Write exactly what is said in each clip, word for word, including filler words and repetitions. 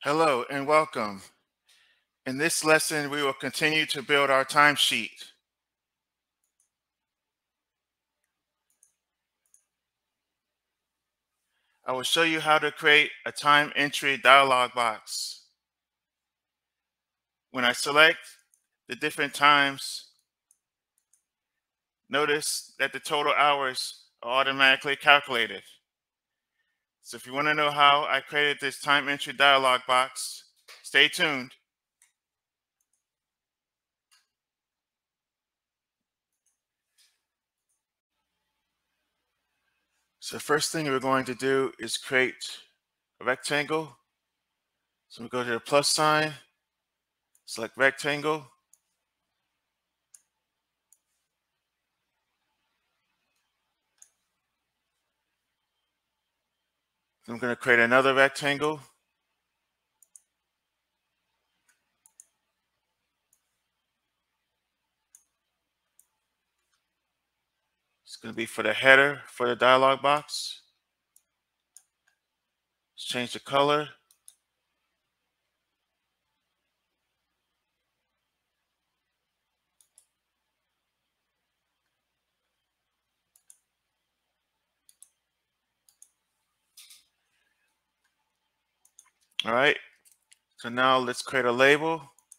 Hello and welcome. In this lesson, we will continue to build our timesheet. I will show you how to create a time entry dialog box. When I select the different times, notice that the total hours are automatically calculated. So if you want to know how I created this time entry dialog box, stay tuned. So the first thing we're going to do is create a rectangle. So we go to the plus sign, select rectangle. I'm going to create another rectangle. It's going to be for the header for the dialog box. Let's change the color. All right. So now let's create a label.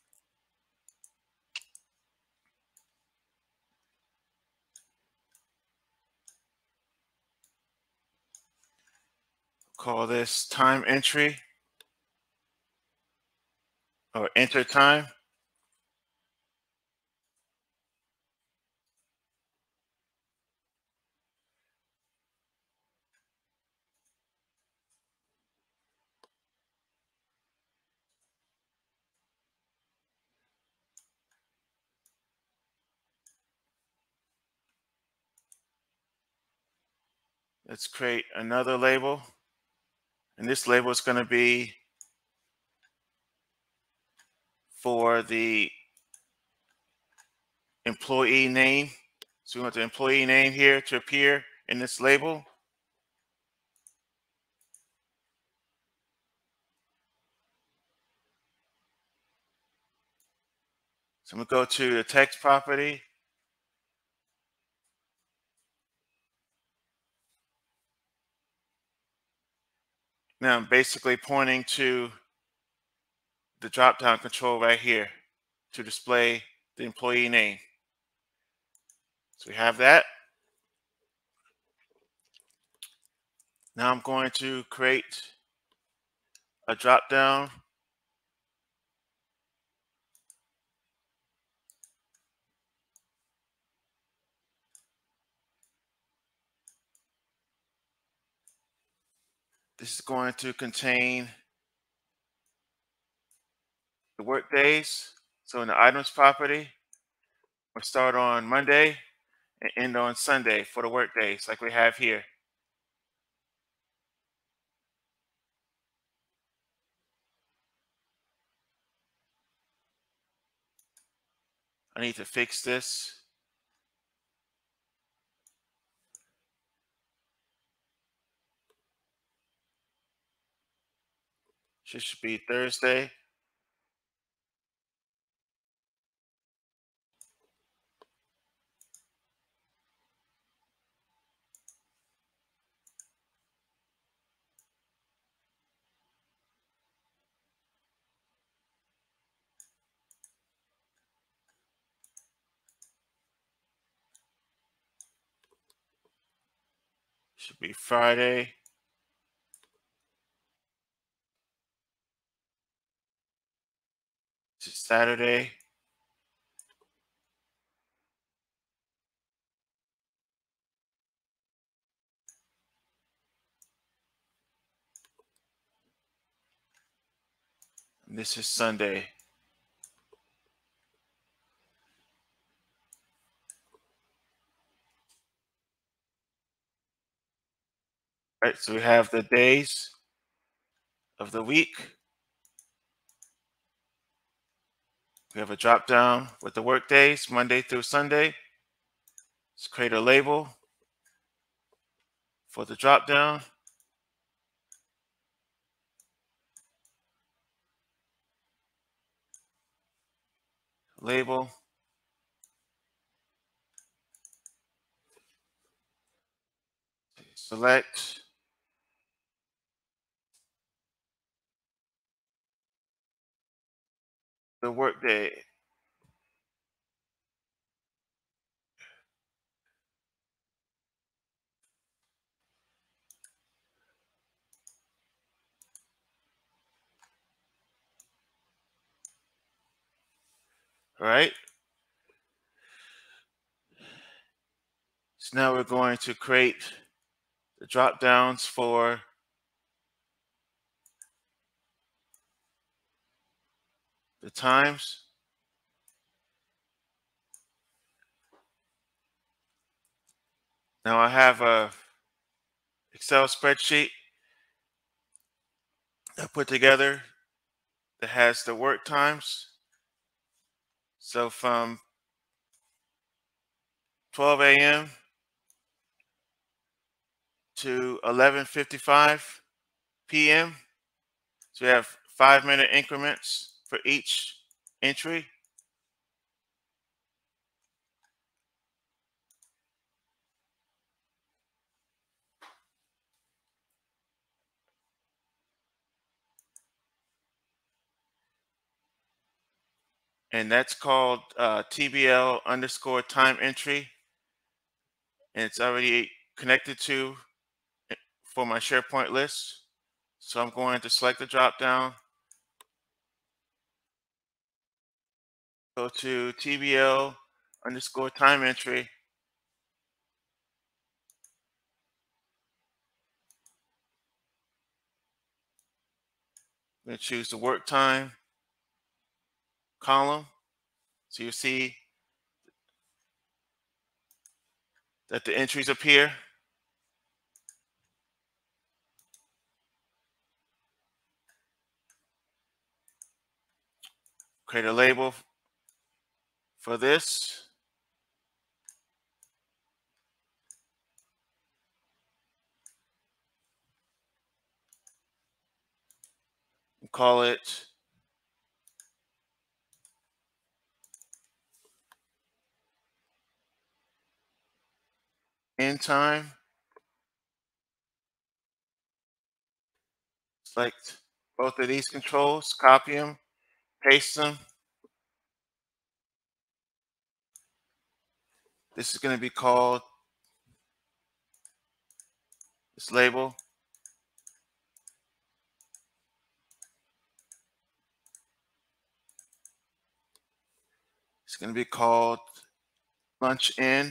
Call this time entry or enter time. Let's create another label. And this label is going to be for the employee name. So we want the employee name here to appear in this label. So I'm going to go to the text property. Now I'm basically pointing to the drop-down control right here to display the employee name. So we have that. Now I'm going to create a drop-down. This is going to contain the work days. So in the items property, we'll start on Monday and end on Sunday for the work days like we have here. I need to fix this. This should be Thursday. Should be Friday. This is Saturday. And this is Sunday. All right, so we have the days of the week. We have a drop down with the work days, Monday through Sunday. Let's create a label for the drop down. label. Select. The workday. All right. So now we're going to create the drop downs for the times. Now I have a Excel spreadsheet I put together that has the work times. So from twelve A M to eleven fifty-five P M So we have five minute increments for each entry. And that's called uh, T B L underscore time entry. And it's already connected to for my SharePoint list. So I'm going to select the drop down, go to T B L underscore time entry. I'm going to choose the work time column. So you see that the entries appear. Create a label for this. Call it end time. Select both of these controls, copy them, paste them. This is going to be called, this label, it's going to be called lunch in.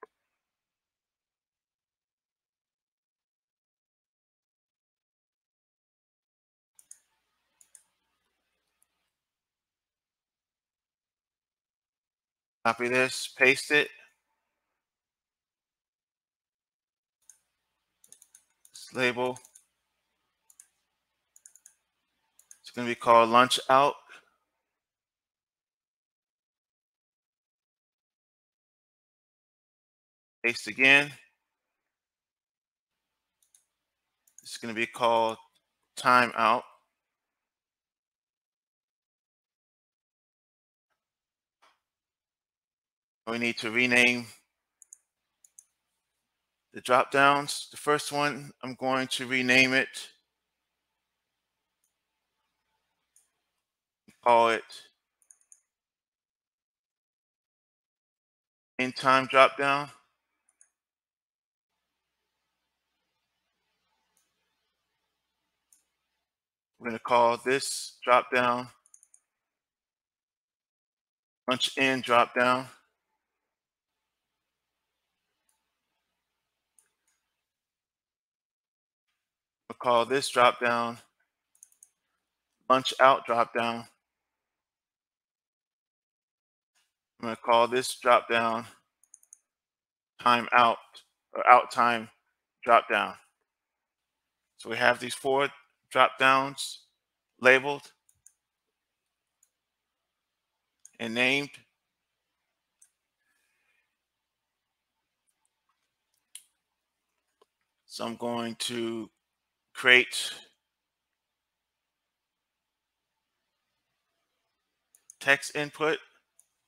Copy this, paste it. This label, it's going to be called lunch out. Paste again. It's going to be called time out. We need to rename the drop downs. The first one, I'm going to rename it, call it end time drop down. We're going to call this drop down lunch in drop down. We'll call this drop down lunch out drop down. I'm going to call this drop down time out or out time drop down. So we have these four drop downs labeled and named. So I'm going to create text input.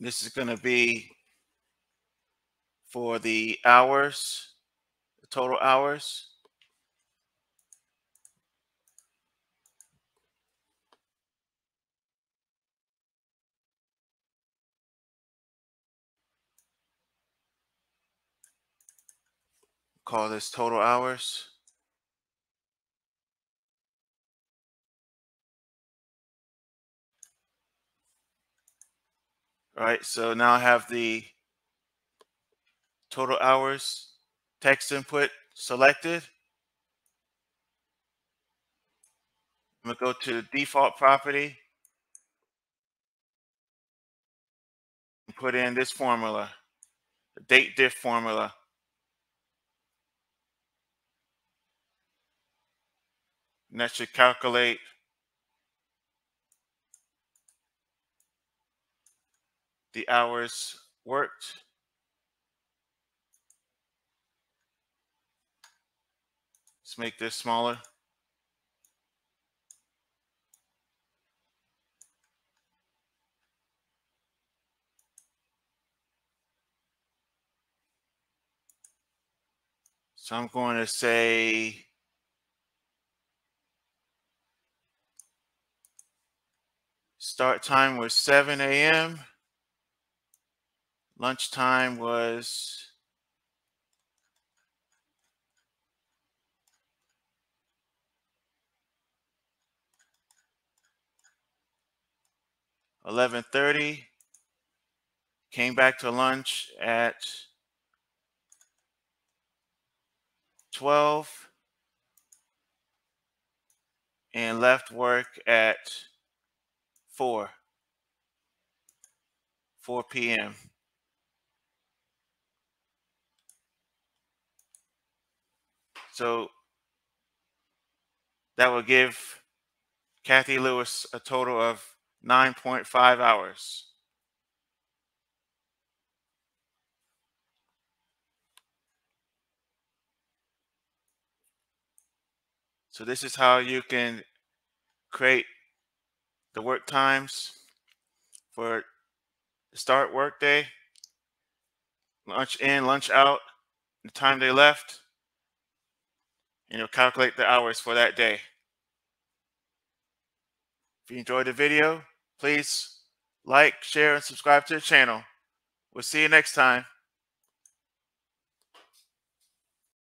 This is going to be for the hours, the total hours. Call this total hours. All right, so now I have the total hours text input selected. I'm going to go to default property and put in this formula, the date diff formula. And that should calculate the hours worked. Let's make this smaller. So I'm going to say start time was seven A M Lunchtime was eleven thirty. Came back to lunch at twelve and left work at four P M So that will give Kathy Lewis a total of nine point five hours. So this is how you can create the work times for the start workday, lunch in, lunch out, the time they left, and you'll calculate the hours for that day. If you enjoyed the video, please like, share, and subscribe to the channel. We'll see you next time.